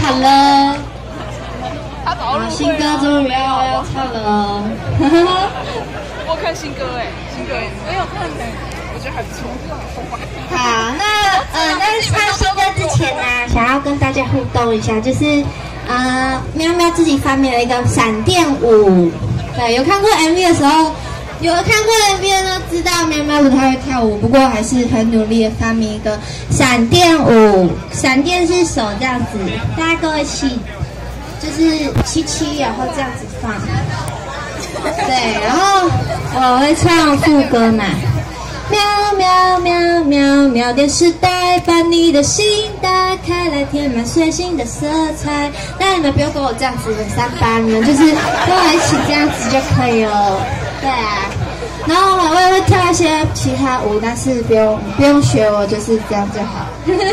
好了。新歌终于要唱了哦。 我看新歌新歌没有看我觉得还不错。 好，那唱新歌之前呢，想要跟大家互动一下，就是喵喵自己发明了一个闪电舞。对，有看过 MV 的时候，有看过 MV 的都知道喵喵不太会跳舞，不过还是很努力的发明一个闪电舞。闪电是手这样子，大家跟我一起，就是7，然后这样子放。对，然后我会唱副歌嘛。喵喵喵喵喵电时代，把你的心打开来，填满随心的色彩。但你们不用跟我这样子3-8，你们就是跟我一起这样子就可以了。对啊，然后我也会跳一些其他舞，但是不用学我，就是这样就好。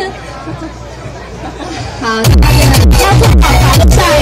好，要做好防晒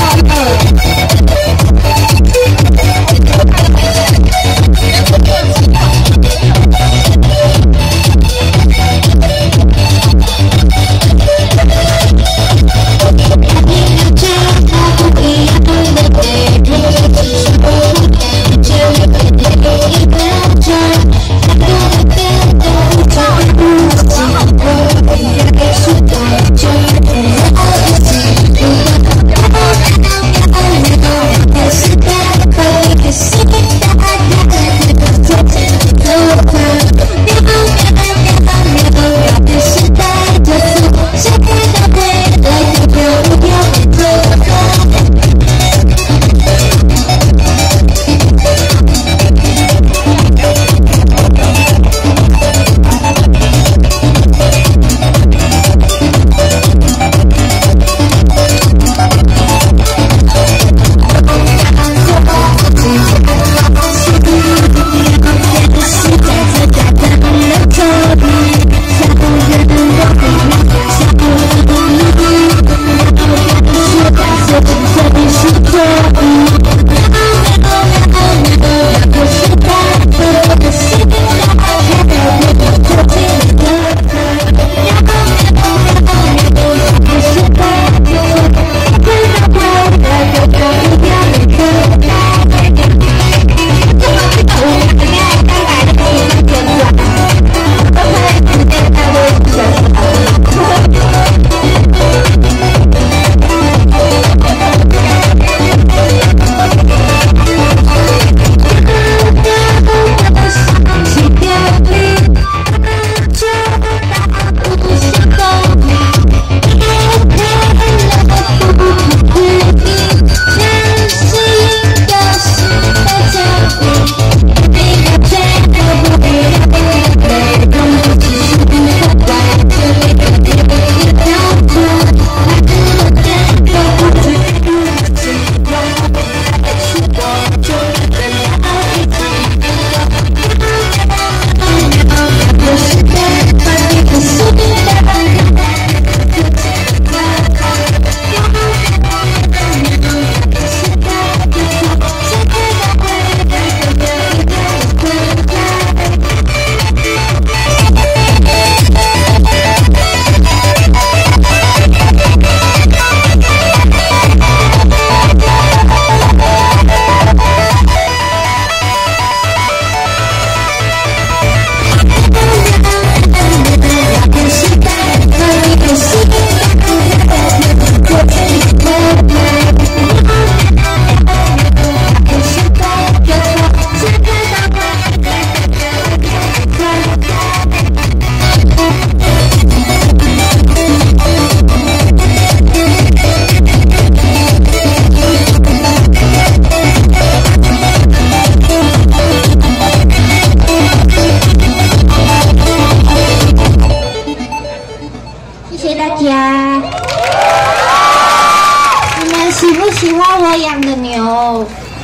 喜欢我养的牛。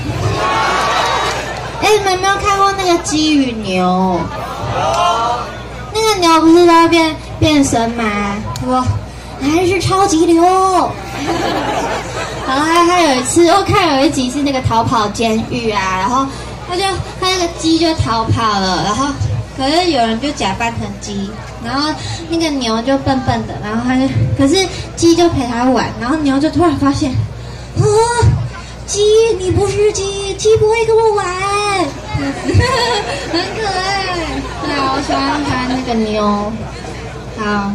哎，你们有没有看过那个鸡与牛？那个牛不是都要变身吗？说还是超级牛。然后他有一次，我看有一集是那个逃跑监狱啊，然后他那个鸡就逃跑了，然后可是有人就假扮成鸡， 然后那个牛就笨笨的，然后可是鸡就陪他玩，然后牛就突然发现，鸡，你不是鸡，鸡不会跟我玩，很可爱。对啊，我喜欢它那个牛。好，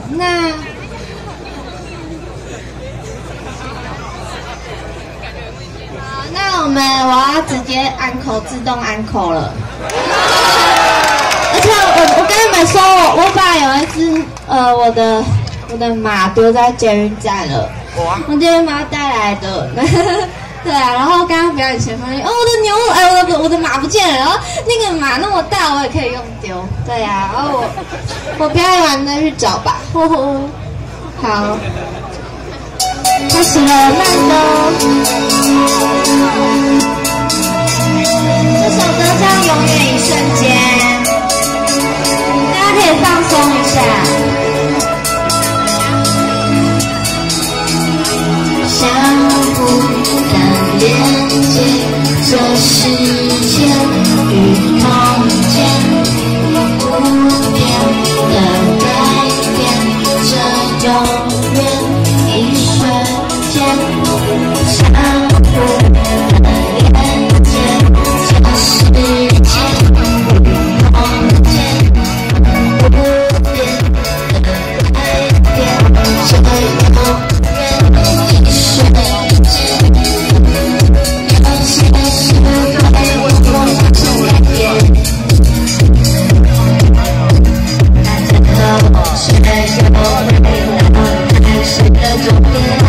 那我要直接安口，自动安口了。而且我跟你们说，我把有一只我的马丢在捷运站了，我捷运马带来的。对啊，然后刚刚表演前发现，我的牛，我的马不见了，然后那个马那么大，我也可以用丢。对啊，然后我表演完再去找吧。好，开始了，慢的。这首歌叫《永远一瞬间》，大家可以放松一下。相互的连接，这世界与空间，不变的改变，这永远一瞬间。相互的连接，这世界与空间，不变的改变，这永远一瞬间。有些事对我不曾改变，但最后却又回到开始的终点。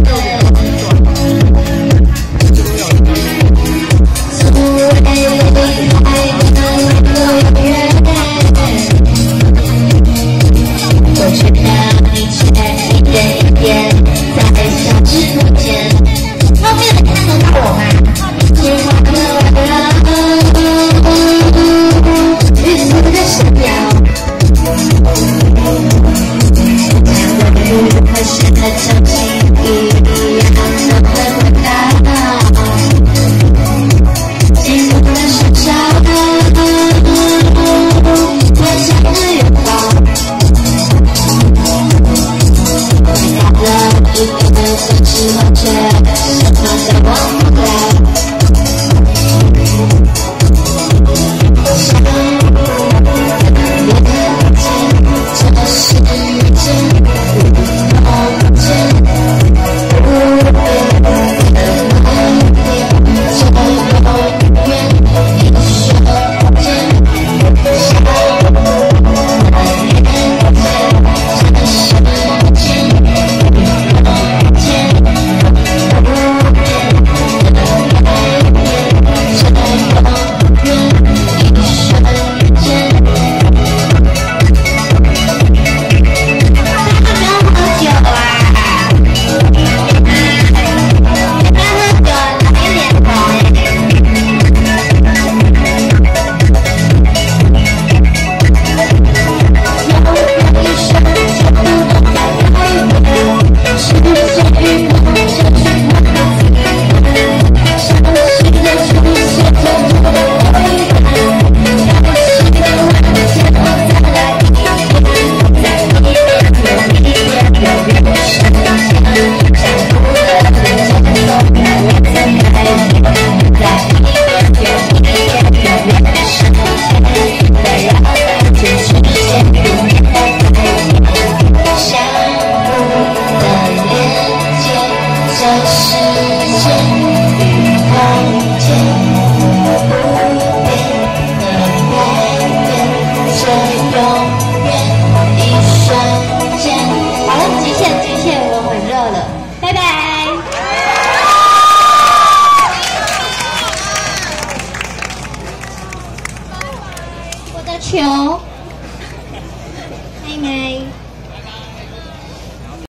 球。